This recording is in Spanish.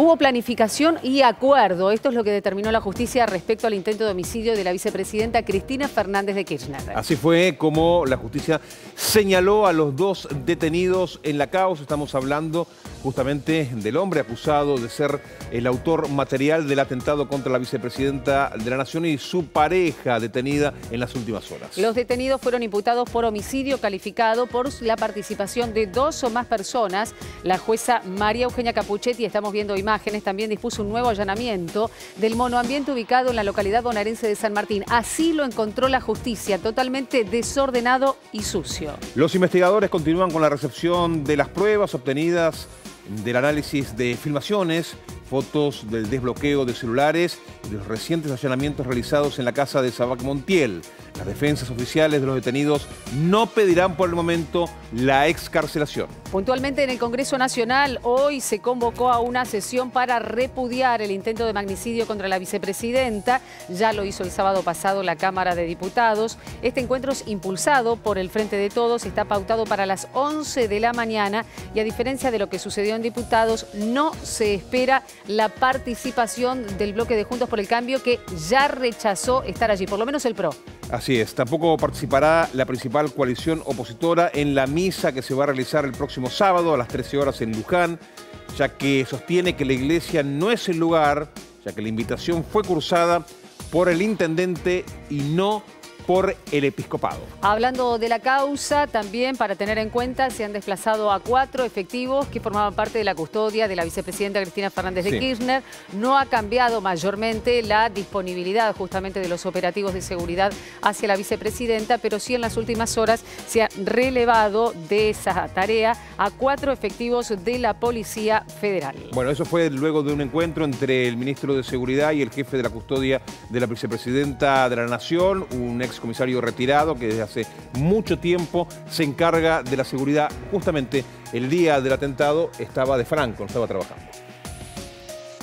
Hubo planificación y acuerdo. Esto es lo que determinó la justicia respecto al intento de homicidio de la vicepresidenta Cristina Fernández de Kirchner. Así fue como la justicia señaló a los dos detenidos en la causa. Estamos hablando justamente del hombre acusado de ser el autor material del atentado contra la vicepresidenta de la Nación y su pareja detenida en las últimas horas. Los detenidos fueron imputados por homicidio calificado por la participación de 2 o más personas. La jueza María Eugenia Capuchetti, estamos viendo imágenes, también dispuso un nuevo allanamiento del monoambiente ubicado en la localidad bonaerense de San Martín. Así lo encontró la justicia, totalmente desordenado y sucio. Los investigadores continúan con la recepción de las pruebas obtenidas del análisis de filmaciones, fotos del desbloqueo de celulares y de los recientes allanamientos realizados en la casa de Sabac Montiel. Las defensas oficiales de los detenidos no pedirán por el momento la excarcelación. Puntualmente en el Congreso Nacional hoy se convocó a una sesión para repudiar el intento de magnicidio contra la vicepresidenta. Ya lo hizo el sábado pasado la Cámara de Diputados. Este encuentro es impulsado por el Frente de Todos, está pautado para las 11 de la mañana y a diferencia de lo que sucedió en Diputados, no se espera la participación del bloque de Juntos por el Cambio, que ya rechazó estar allí, por lo menos el PRO. Así es, tampoco participará la principal coalición opositora en la misa que se va a realizar el próximo sábado a las 13 horas en Luján, ya que sostiene que la iglesia no es el lugar, ya que la invitación fue cursada por el intendente y no por el episcopado. Hablando de la causa, también para tener en cuenta, se han desplazado a 4 efectivos que formaban parte de la custodia de la vicepresidenta Cristina Fernández de Kirchner. No ha cambiado mayormente la disponibilidad justamente de los operativos de seguridad hacia la vicepresidenta, pero sí en las últimas horas se ha relevado de esa tarea a 4 efectivos de la Policía Federal. Bueno, eso fue luego de un encuentro entre el ministro de Seguridad y el jefe de la custodia de la vicepresidenta de la Nación, un excomisario retirado que desde hace mucho tiempo se encarga de la seguridad. Justamente el día del atentado estaba de Franco, no estaba trabajando.